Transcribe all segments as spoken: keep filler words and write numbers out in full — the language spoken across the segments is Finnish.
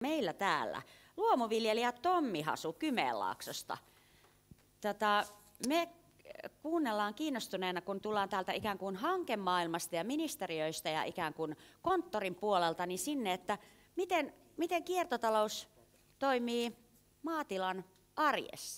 meillä täällä luomuviljelijä Tommi Hasu Kymenlaaksosta. Tätä, me kuunnellaan kiinnostuneena, kun tullaan täältä ikään kuin hankemaailmasta ja ministeriöistä ja ikään kuin konttorin puolelta, niin sinne, että miten, miten kiertotalous toimii maatilan arjessa.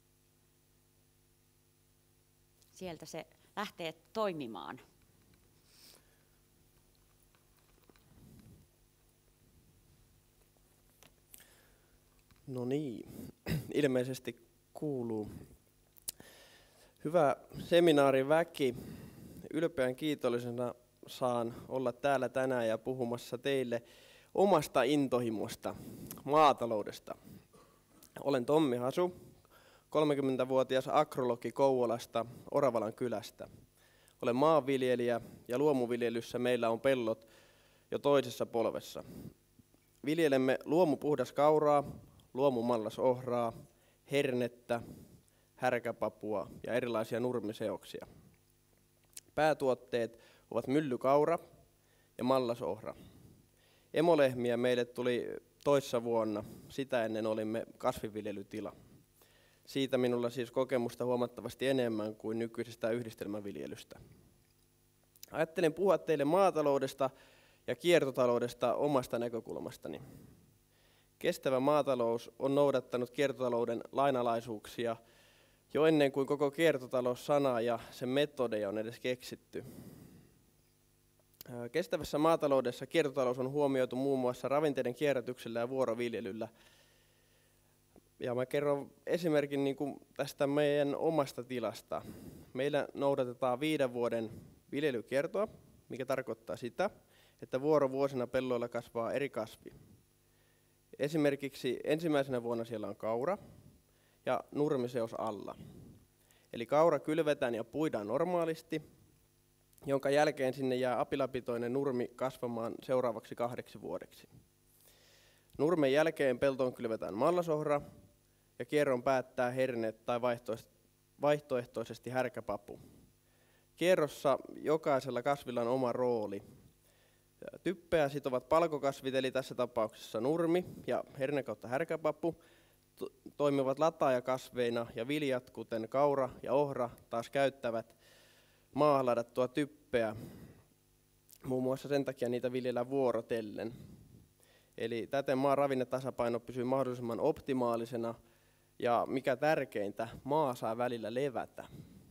Sieltä se lähtee toimimaan. No niin, ilmeisesti kuuluu. Hyvä seminaariväki, ylpeän kiitollisena saan olla täällä tänään ja puhumassa teille omasta intohimosta, maataloudesta. Olen Tommi Hasu, kolmekymmentävuotias agrologi Kouvolasta, Oravalan kylästä. Olen maanviljelijä ja luomuviljelyssä meillä on pellot jo toisessa polvessa. Viljelemme luomupuhdaskauraa, luomumallasohraa, hernettä, härkäpapua ja erilaisia nurmiseoksia. Päätuotteet ovat myllykaura ja mallasohra. Emolehmiä meille tuli toissa vuonna, sitä ennen olimme kasvinviljelytila. Siitä minulla siis kokemusta huomattavasti enemmän kuin nykyisestä yhdistelmäviljelystä. Ajattelin puhua teille maataloudesta ja kiertotaloudesta omasta näkökulmastani. Kestävä maatalous on noudattanut kiertotalouden lainalaisuuksia jo ennen kuin koko kiertotalous-sana ja sen metodeja on edes keksitty. Kestävässä maataloudessa kiertotalous on huomioitu muun muassa ravinteiden kierrätyksellä ja vuoroviljelyllä. Ja mä kerron esimerkin niin kuin tästä meidän omasta tilasta. Meillä noudatetaan viiden vuoden viljelykiertoa, mikä tarkoittaa sitä, että vuorovuosina pelloilla kasvaa eri kasvi. Esimerkiksi ensimmäisenä vuonna siellä on kaura ja nurmiseos alla. Eli kaura kylvetään ja puidaan normaalisti, jonka jälkeen sinne jää apilapitoinen nurmi kasvamaan seuraavaksi kahdeksi vuodeksi. Nurmen jälkeen peltoon kylvetään mallasohra ja kierron päättää herne tai vaihtoehtoisesti härkäpapu. Kierrossa jokaisella kasvilla on oma rooli. Typpeä sitovat palkokasvit, eli tässä tapauksessa nurmi ja herne kautta härkäpapu, toimivat lataajakasveina ja viljat, kuten kaura ja ohra, taas käyttävät maahan ladattua typpeä. Muun muassa sen takia niitä viljellään vuorotellen. Eli täten maan ravinnetasapaino pysyy mahdollisimman optimaalisena ja mikä tärkeintä, maa saa välillä levätä.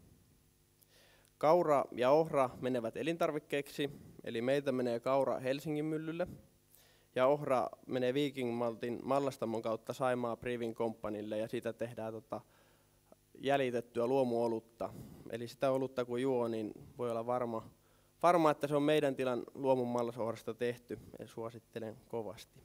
Kaura ja ohra menevät elintarvikkeiksi, eli meiltä menee kaura Helsingin myllylle ja ohra menee Viking Maltin mallastamon kautta Saimaa Brewing Companylle ja siitä tehdään tota jäljitettyä luomuolutta. Eli sitä olutta kun juo, niin voi olla varma, varma että se on meidän tilan luomun mallasohrasta tehty ja suosittelen kovasti.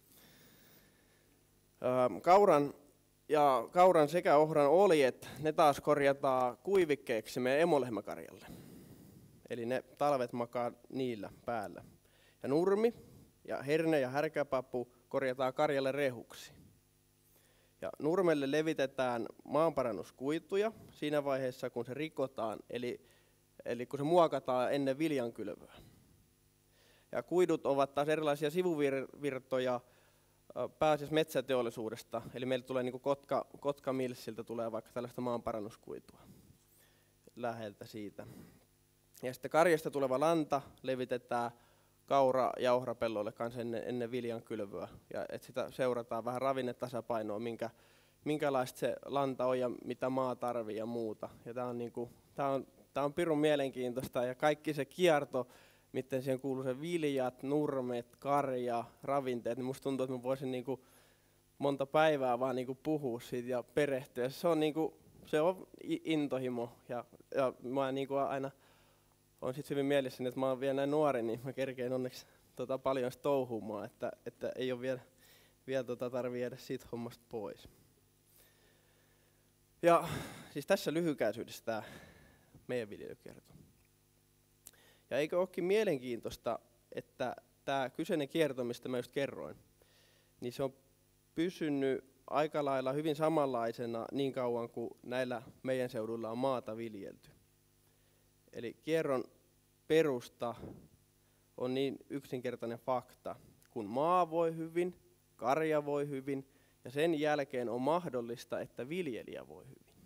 Kauran ja kauran sekä ohran oljet, ne taas korjataan kuivikkeeksi meidän emolehmäkarjalle. Eli ne talvet makaa niillä päällä. Ja nurmi ja herne ja härkäpapu korjataan karjalle rehuksi. Ja nurmelle levitetään maanparannuskuituja siinä vaiheessa, kun se rikotaan, eli, eli kun se muokataan ennen viljankylvöä. Ja kuidut ovat taas erilaisia sivuvirtoja pääasiassa metsäteollisuudesta, eli meillä tulee niin kuin Kotka, Kotka Millsiltä tulee vaikka tällaista maanparannuskuitua läheltä siitä. Ja sitten karjasta tuleva lanta levitetään kaura- ja ohrapelloille kanssa ennen, ennen viljan kylvöä. Ja että sitä seurataan vähän ravinnetasapainoa, minkä, minkälaista se lanta on ja mitä maa tarvii ja muuta. Ja tämä on, niinku, tää on, tää on pirun mielenkiintoista ja kaikki se kierto, miten siihen kuuluu se viljat, nurmet, karja, ravinteet, niin musta tuntuu, että mä voisin niinku monta päivää vaan niinku puhua siitä ja perehtyä. Se on, niinku, se on intohimo ja, ja mä niinku aina on sit hyvin mielessäni, että mä oon vielä näin nuori, niin mä kerkeen onneksi tota paljon touhumaan, että, että ei ole vielä, vielä tota tarvii jäädä siitä hommasta pois. Ja siis tässä lyhykäisyydessä tämä meidän viljelykierto. Ja eikö olekin mielenkiintoista, että tämä kyseinen kierto, mistä mä just kerroin, niin se on pysynyt aika lailla hyvin samanlaisena niin kauan kuin näillä meidän seudulla on maata viljelty. Eli kierron perusta on niin yksinkertainen fakta. Kun maa voi hyvin, karja voi hyvin ja sen jälkeen on mahdollista, että viljelijä voi hyvin.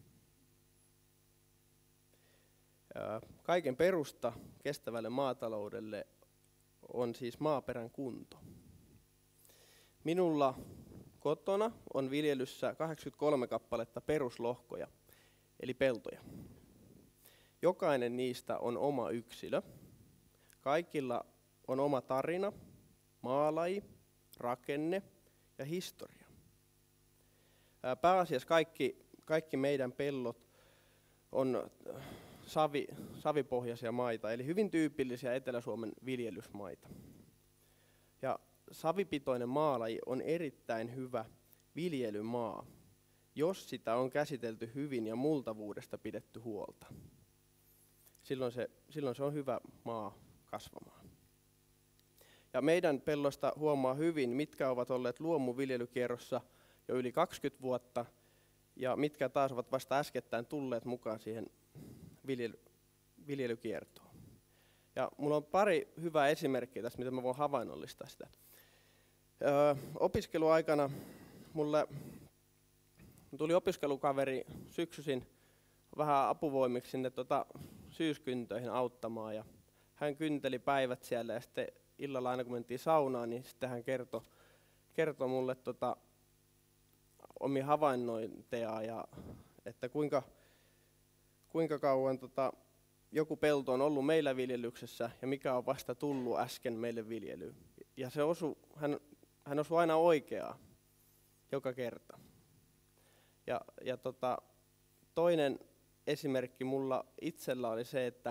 Kaiken perusta kestävälle maataloudelle on siis maaperän kunto. Minulla kotona on viljelyssä kahdeksankymmentäkolme kappaletta peruslohkoja, eli peltoja. Jokainen niistä on oma yksilö. Kaikilla on oma tarina, maalaji, rakenne ja historia. Pääasiassa kaikki, kaikki meidän pellot on savi, savipohjaisia maita, eli hyvin tyypillisiä Etelä-Suomen viljelysmaita. Ja savipitoinen maalaji on erittäin hyvä viljelymaa, jos sitä on käsitelty hyvin ja multavuudesta pidetty huolta. Silloin se, silloin se on hyvä maa kasvamaan. Ja meidän pellosta huomaa hyvin, mitkä ovat olleet luomuviljelykierrossa jo yli kaksikymmentä vuotta ja mitkä taas ovat vasta äskettäin tulleet mukaan siihen viljely, viljelykiertoon. Ja mulla on pari hyvää esimerkkiä tästä, miten mä voin havainnollistaa sitä. Öö, opiskeluaikana mulle tuli opiskelukaveri syksyisin vähän apuvoimiksi sinne tota syyskyntöihin auttamaan. Ja hän kynteli päivät siellä ja sitten illalla aina kun mentiin saunaan, niin sitten hän kertoi, kertoi mulle tota, omia havainnointeja ja että kuinka, kuinka kauan tota, joku pelto on ollut meillä viljelyksessä ja mikä on vasta tullut äsken meille viljelyyn. Ja se osu, hän, hän osui aina oikeaa joka kerta. Ja, ja tota, toinen esimerkki mulla itsellä oli se, että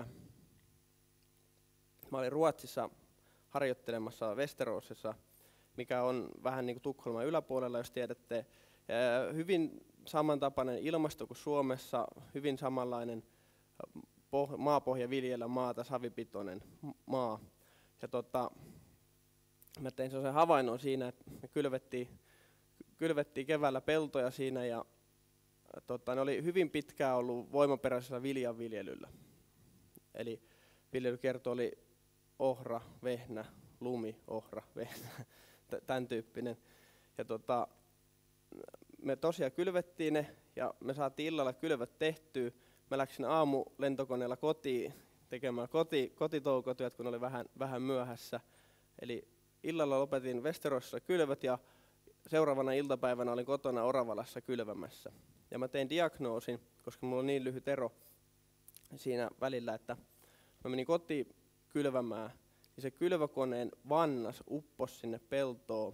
mä olin Ruotsissa harjoittelemassa Westerosissa, mikä on vähän niin kuin Tukholman yläpuolella, jos tiedätte. Hyvin samantapainen ilmasto kuin Suomessa, hyvin samanlainen maapohja viljellä maata, savipitoinen maa. Ja tota, mä tein sellaisen havainnon siinä, että me kylvettiin, kylvettiin keväällä peltoja siinä ja tota, ne oli hyvin pitkään ollut voimaperäisellä viljanviljelyllä. Eli viljelykierto oli ohra, vehnä, lumi, ohra, vehnä, tämän tyyppinen. Ja tota, me tosiaan kylvettiin ne ja me saatiin illalla kylvöt tehtyä. Mä läksin aamu lentokoneella kotiin tekemään koti, kotitoukotyöt, kun oli vähän, vähän myöhässä. Eli illalla lopetin Westerosissa kylvöt ja seuraavana iltapäivänä olin kotona Oravalassa kylvämässä. Ja mä tein diagnoosin, koska mulla on niin lyhyt ero siinä välillä, että mä menin kotiin kylvämään, niin se kylvökoneen vannas upposi sinne peltoon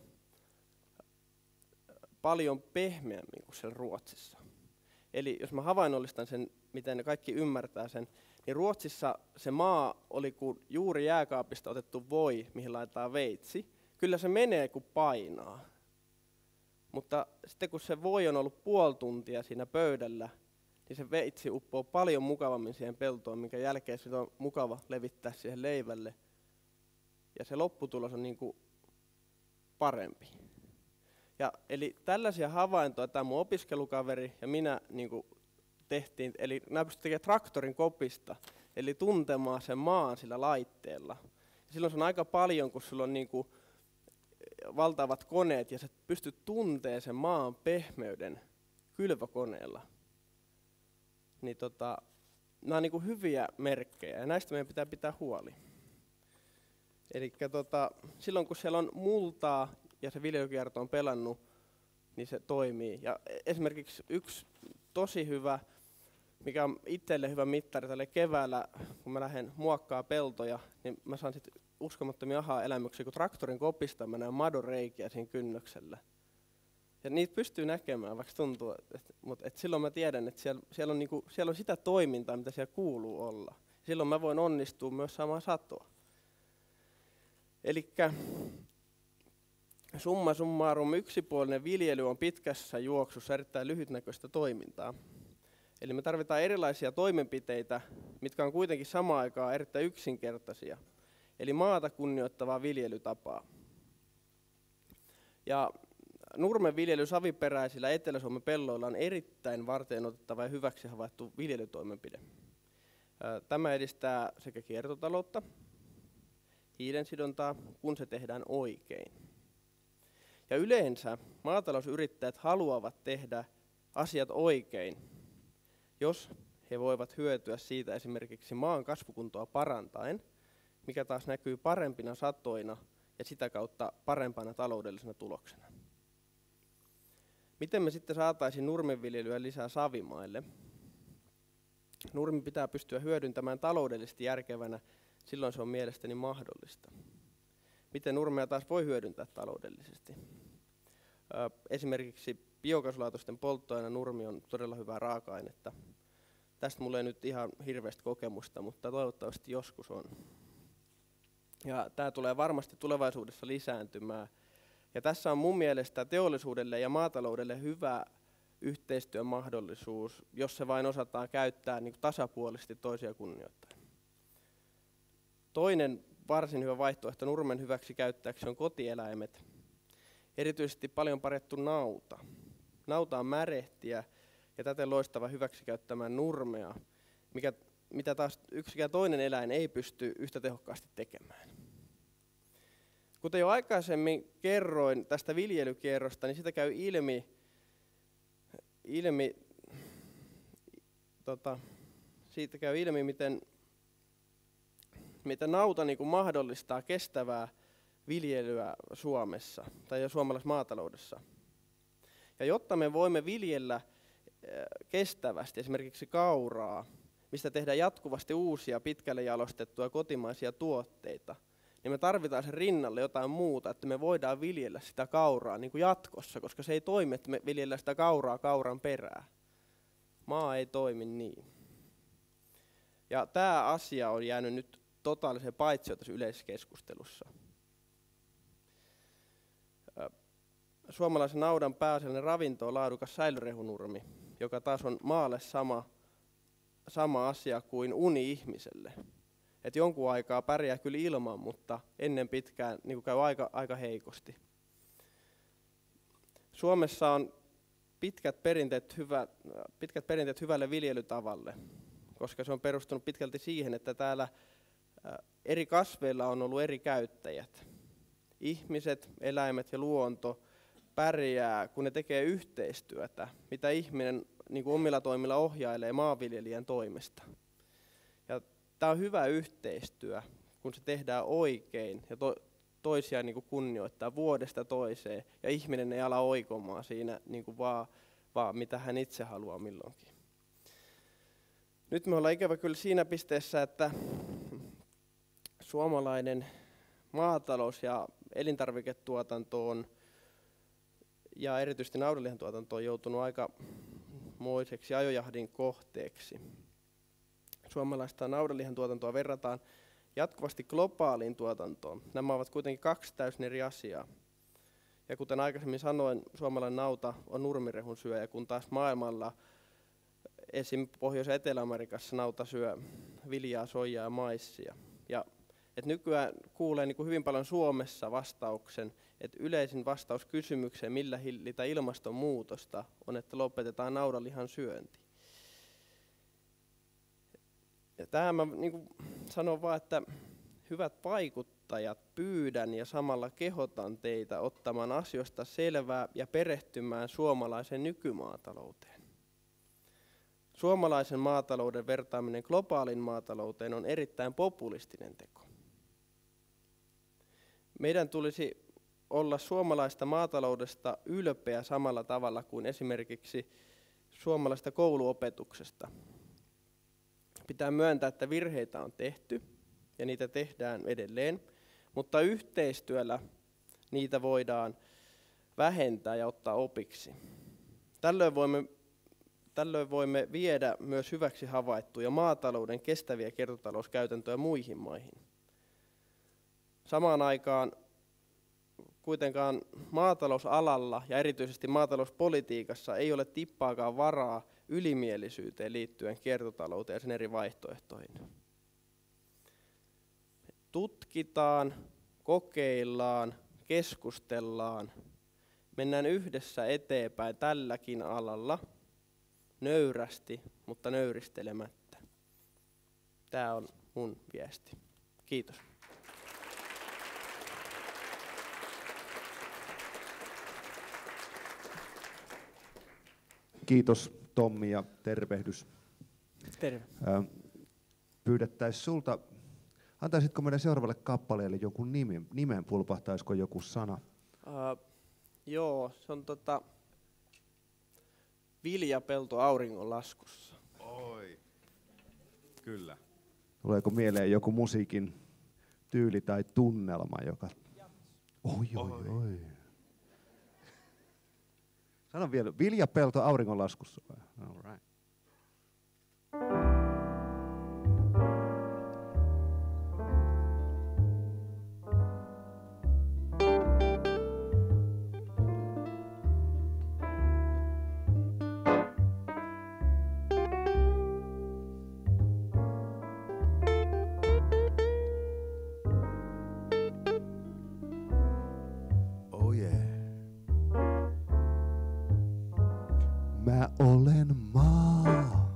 paljon pehmeämmin kuin siellä Ruotsissa. Eli jos mä havainnollistan sen, miten ne kaikki ymmärtää sen, niin Ruotsissa se maa oli kuin juuri jääkaapista otettu voi, mihin laitetaan veitsi. Kyllä se menee kuin painaa. Mutta sitten kun se voi on ollut puoli tuntia siinä pöydällä, niin se veitsi uppoo paljon mukavammin siihen peltoon, minkä jälkeen sitä on mukava levittää siihen leivälle. Ja se lopputulos on niin kuin parempi. Ja, eli tällaisia havaintoja tämä mun opiskelukaveri ja minä niin kuin tehtiin, eli nämä pystyivät tekemään traktorin kopista, eli tuntemaan sen maan sillä laitteella. Ja silloin se on aika paljon, kun sulla on niin kuin valtavat koneet ja sä pystyt tuntemaan sen maan pehmeyden kylvökoneella. Niin tota, nämä on niin kuin hyviä merkkejä ja näistä meidän pitää pitää huoli. Eli tota, silloin kun siellä on multaa ja se viljelykierto on pelannut, niin se toimii. Ja esimerkiksi yksi tosi hyvä, mikä on itselle hyvä mittari tälle keväällä, kun mä lähden muokkaa peltoja, niin mä saan sitten uskomattomia aha-elämyksiä, kun traktorin kopista mä näen madoreikiä siinä kynnöksellä. Ja niitä pystyy näkemään, vaikka tuntuu, mutta et silloin mä tiedän, että siellä, siellä, on niinku, siellä on sitä toimintaa, mitä siellä kuuluu olla. Silloin mä voin onnistua myös saamaan satoa. Elikkä summa summarum, yksipuolinen viljely on pitkässä juoksussa erittäin lyhytnäköistä toimintaa. Eli me tarvitaan erilaisia toimenpiteitä, mitkä on kuitenkin samaan aikaan erittäin yksinkertaisia. Eli maata kunnioittavaa viljelytapaa. Ja nurmenviljely saviperäisillä Etelä-Suomen pelloilla on erittäin varteenotettava ja hyväksi havaittu viljelytoimenpide. Tämä edistää sekä kiertotaloutta, hiilensidontaa, kun se tehdään oikein. Ja yleensä maatalousyrittäjät haluavat tehdä asiat oikein, jos he voivat hyötyä siitä esimerkiksi maan kasvukuntoa parantaen, mikä taas näkyy parempina satoina ja sitä kautta parempana taloudellisena tuloksena. Miten me sitten saataisiin nurmenviljelyä lisää savimaille? Nurmi pitää pystyä hyödyntämään taloudellisesti järkevänä, silloin se on mielestäni mahdollista. Miten nurmea taas voi hyödyntää taloudellisesti? Esimerkiksi biokaasulaitosten polttoaine nurmi on todella hyvää raaka-ainetta. Tästä mulla ei nyt ihan hirveästi kokemusta, mutta toivottavasti joskus on. Ja tämä tulee varmasti tulevaisuudessa lisääntymään. Ja tässä on mun mielestä teollisuudelle ja maataloudelle hyvä yhteistyömahdollisuus, jos se vain osataan käyttää niin kuin tasapuolisesti toisia kunnioittaen. Toinen varsin hyvä vaihtoehto nurmen hyväksi käyttäjäksi on kotieläimet. Erityisesti paljon parjattu nauta. Nauta on märehtiä ja täten loistava hyväksikäyttämään nurmea, mikä, mitä taas yksikään toinen eläin ei pysty yhtä tehokkaasti tekemään. Kuten jo aikaisemmin kerroin tästä viljelykierrosta, niin sitä käy ilmi, ilmi tota, siitä käy ilmi, miten, miten nauta niin kuin mahdollistaa kestävää viljelyä Suomessa tai jo suomalaisessa maataloudessa. Ja jotta me voimme viljellä kestävästi esimerkiksi kauraa, mistä tehdään jatkuvasti uusia pitkälle jalostettuja kotimaisia tuotteita, niin me tarvitaan sen rinnalle jotain muuta, että me voidaan viljellä sitä kauraa niin kuin jatkossa, koska se ei toimi, että me viljellään sitä kauraa kauran perään. Maa ei toimi niin. Ja tämä asia on jäänyt nyt totaalisen paitsioon tässä yleiskeskustelussa. Suomalaisen naudan pääasiallinen ravinto on laadukas säilyrehunurmi, joka taas on maalle sama, sama asia kuin uni ihmiselle. Et jonkun aikaa pärjää kyllä ilman, mutta ennen pitkään niin käy aika, aika heikosti. Suomessa on pitkät perinteet, hyvä, pitkät perinteet hyvälle viljelytavalle, koska se on perustunut pitkälti siihen, että täällä eri kasveilla on ollut eri käyttäjät. Ihmiset, eläimet ja luonto pärjää, kun ne tekee yhteistyötä, mitä ihminen niin kuin omilla toimilla ohjailee maanviljelijän toimesta. Ja tämä on hyvä yhteistyö, kun se tehdään oikein ja to, toisiaan niin kuin kunnioittaa vuodesta toiseen, ja ihminen ei ala oikomaan siinä niin kuin vaan, vaan mitä hän itse haluaa milloinkin. Nyt me ollaan ikävä kyllä siinä pisteessä, että suomalainen maatalous ja elintarviketuotanto on, ja erityisesti naudanlihan tuotanto on joutunut aikamoiseksi ajojahdin kohteeksi. Suomalaista naudanlihan tuotantoa verrataan jatkuvasti globaaliin tuotantoon. Nämä ovat kuitenkin kaksi täysin eri asiaa. Ja kuten aikaisemmin sanoin, suomalainen nauta on nurmirehun syöjä, kun taas maailmalla, esim. Pohjois- ja Etelä-Amerikassa nauta syö viljaa, soijaa ja maissia. Ja et nykyään kuulee niin kuin hyvin paljon Suomessa vastauksen, että yleisin vastaus kysymykseen, millä hillitä ilmastonmuutosta, on, että lopetetaan naudanlihan syönti. Ja tähän mä niin kuin sanon vaan, että hyvät vaikuttajat, pyydän ja samalla kehotan teitä ottamaan asioista selvää ja perehtymään suomalaiseen nykymaatalouteen. Suomalaisen maatalouden vertaaminen globaalin maatalouteen on erittäin populistinen teko. Meidän tulisi olla suomalaista maataloudesta ylpeä samalla tavalla kuin esimerkiksi suomalaista kouluopetuksesta. Pitää myöntää, että virheitä on tehty ja niitä tehdään edelleen, mutta yhteistyöllä niitä voidaan vähentää ja ottaa opiksi. Tällöin voimme, tällöin voimme viedä myös hyväksi havaittuja maatalouden kestäviä kiertotalouskäytäntöjä muihin maihin. Samaan aikaan kuitenkaan maatalousalalla ja erityisesti maatalouspolitiikassa ei ole tippaakaan varaa ylimielisyyteen liittyen kiertotalouteen ja sen eri vaihtoehtoihin. Tutkitaan, kokeillaan, keskustellaan, mennään yhdessä eteenpäin tälläkin alalla nöyrästi, mutta nöyristelemättä. Tämä on mun viesti. Kiitos. Kiitos Tommi ja tervehdys. Terve. Pyydettäisiin sulta, antaisitko meidän seuraavalle kappaleelle jonkun nimen, nimen pulpahtaisiko joku sana? Uh, joo, se on tota Viljapelto auringonlaskussa. Oi, kyllä. Tuleeko mieleen joku musiikin tyyli tai tunnelma, joka... Oi, oi, oi. oi. Sano vielä, Viljapelto auringonlaskussa. All right. Mä olen maa.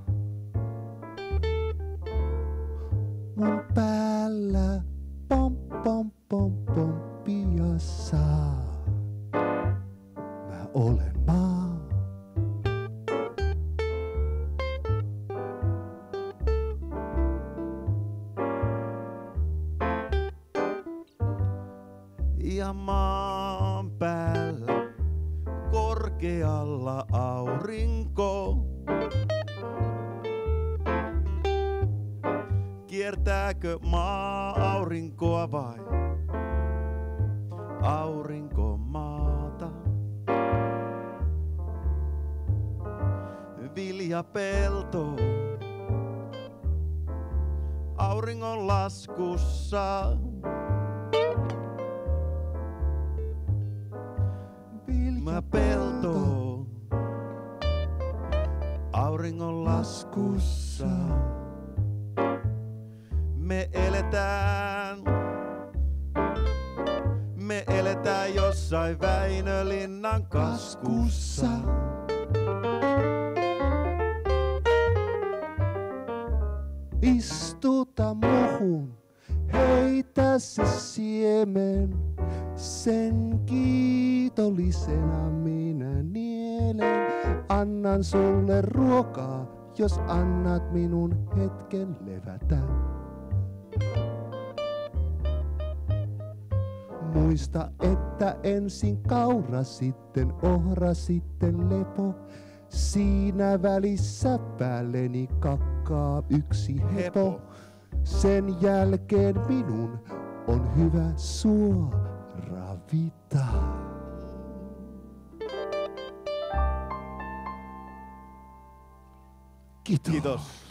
Mun päällä pom pom pom pom piassa. Mä olen maa. Ja maan päällä korkealla aurinko. Kiertääkö maa aurinkoa vai aurinko maata? Viljapelto auringon laskussa. Mä pelto auringon laskussa. Me eletään, me eletään jossain Väinölinnan kaskussa. Istuta muhun, heitä se siemen. Sen kiitollisena minä nielen. Annan sulle ruokaa, jos annat minun hetken levätä. Muista, että ensin kaura, sitten ohra, sitten lepo. Siinä välissä päälleni kakkaa yksi hepo. Sen jälkeen minun on hyvä sua ravita. Kiitos. Kiitos.